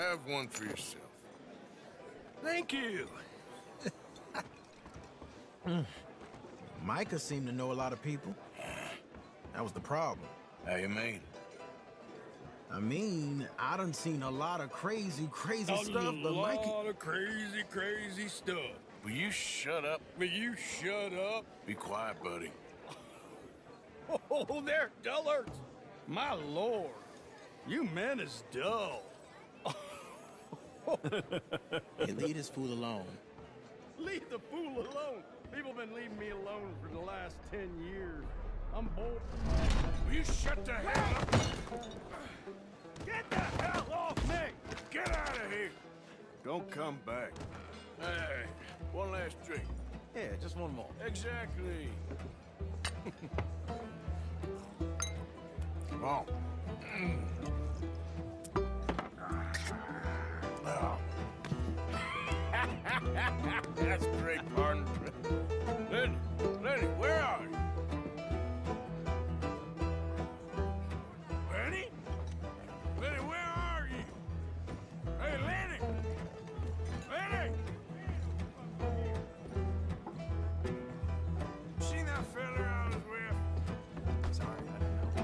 Have one for yourself. Thank you. Micah seemed to know a lot of people. That was the problem. How you mean? I mean, I done seen a lot of crazy stuff, but Micah... A lot of crazy stuff. Will you shut up? Will you shut up? Be quiet, buddy. Oh, they're dullards. My lord. You men is dull. Hey, leave this fool alone. Leave the fool alone. People been leaving me alone for the last 10 years. I'm bored. Will you shut the hell up? Get the hell off me! Get out of here! Don't come back. Hey, one last drink. Yeah, just one more. Exactly. Come on. Oh. That's great, partner. Lenny, where are you? Lenny? Lenny, where are you? Hey, Lenny! Lenny! Seen that fella I was with? Sorry, I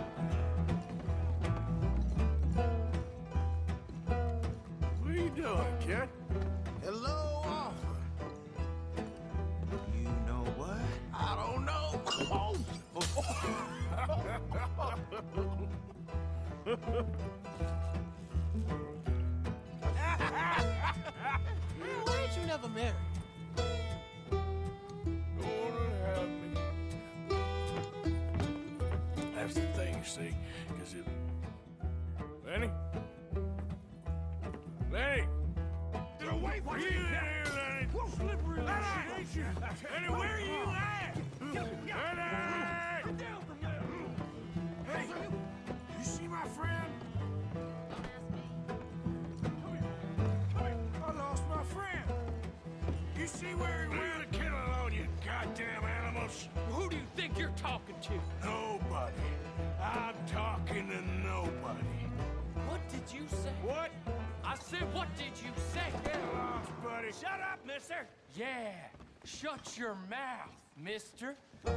didn't know. What are you doing, kid? Hello, Arthur. You know what? I don't know. Man, why ain't you never married? Lord help me. That's the thing, see, because it... Lenny? Lenny! Get away from me! Lenny! Whoa, slippery little Lenny! shit. Lenny, where are you at? Lenny! Get down from there! Hey! You see my friend? I lost my friend. You see where he went? Leave the kid alone, you goddamn animals. Who do you think you're talking to? Nobody. I'm talking to nobody. What did you say? What? I said, what did you say? Get lost, buddy. Shut up, mister! Yeah, shut your mouth, mister.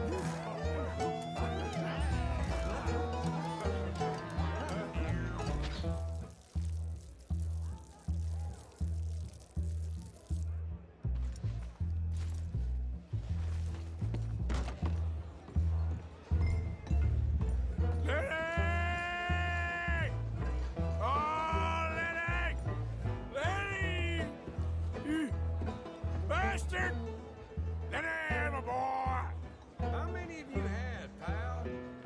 Lenny! Oh, Lenny! Lenny! You bastard! Lenny, my boy! How many of you had, pal?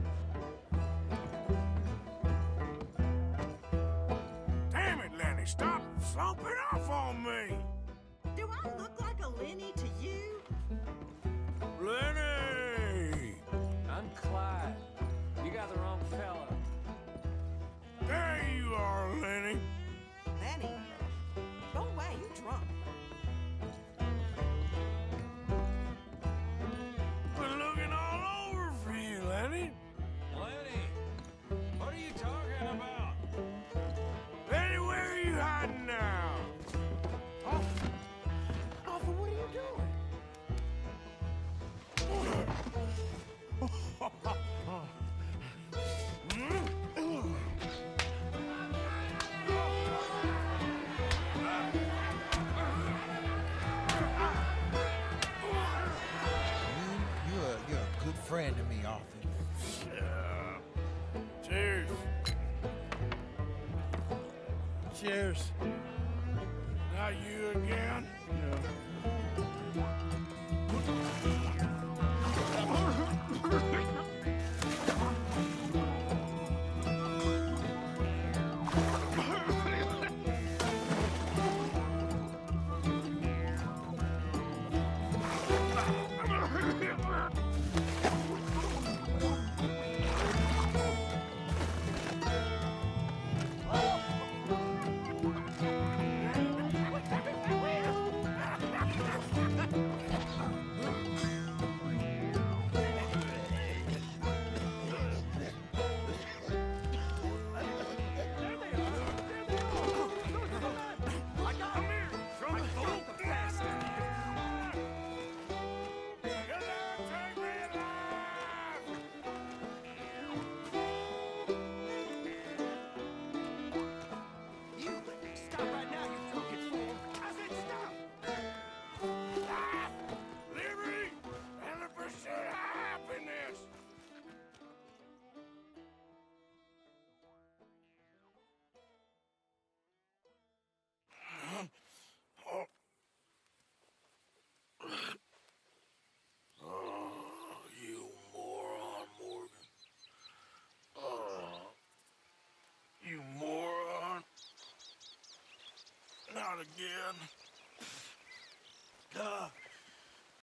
Damn it, Lenny, stop slumping off on me! Do I look like a Lenny to you? Lenny! I'm Clyde. You got the wrong fella. There you are, Lenny. Lenny? Go away, you drunk. Been looking all over for you, Lenny. Lenny, what are you talking about? Lenny, where are you hiding now? Arthur, what are you doing? You're a good friend to me, Arthur. Cheers. Cheers. Not you again? again.